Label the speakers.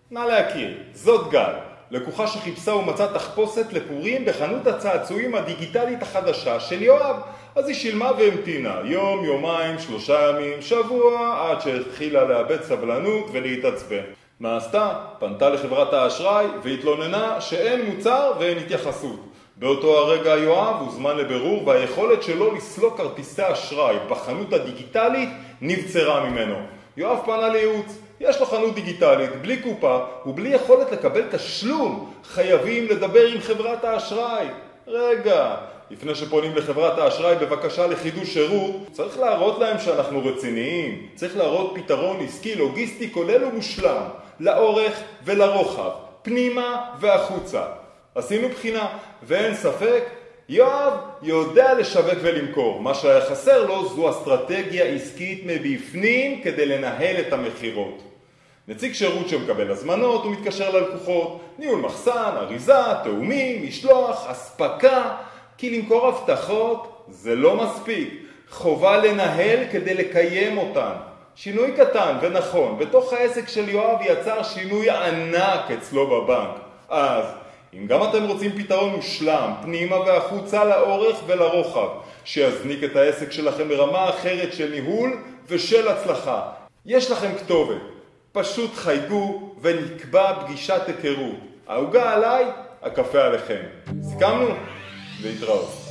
Speaker 1: נא להכיר, זאת גל, לקוחה שחיפשה ומצאה תחפושת לפורים בחנות הצעצועים הדיגיטלית החדשה של יואב. אז היא שילמה והמתינה, יום, יומיים, 3 ימים, שבוע, עד שהתחילה לאבד סבלנות ולהתעצבן. מה עשתה? פנתה לחברת האשראי והתלוננה שאין מוצר ואין התייחסות. באותו הרגע יואב הוזמן לבירור והיכולת שלו לסלוק כרטיסי אשראי בחנות הדיגיטלית נבצרה ממנו. יואב פנה לייעוץ. יש לו חנות דיגיטלית, בלי קופה ובלי יכולת לקבל תשלום. חייבים לדבר עם חברת האשראי. רגע, לפני שפונים לחברת האשראי בבקשה לחידוש שירות, צריך להראות להם שאנחנו רציניים. צריך להראות פתרון עסקי לוגיסטי כולל ומושלם, לאורך ולרוחב, פנימה והחוצה. עשינו בחינה, ואין ספק, יואב יודע לשווק ולמכור. מה שהיה חסר לו זו אסטרטגיה עסקית מבפנים כדי לנהל את המחירות. נציג שירות שמקבל הזמנות ומתקשר ללקוחות, ניהול מחסן, אריזה, תאומים, משלוח, הספקה, כי למכור הבטחות זה לא מספיק. חובה לנהל כדי לקיים אותן. שינוי קטן ונכון, בתוך העסק של יואב יצר שינוי ענק אצלו בבנק. אז אם גם אתם רוצים פתרון מושלם, פנימה והחוצה לאורך ולרוחב, שיזניק את העסק שלכם ברמה אחרת של ניהול ושל הצלחה, יש לכם כתובת. פשוט חייגו ונקבע פגישת היכרות. העוגה עליי, הקפה עליכם. סיכמנו? להתראות.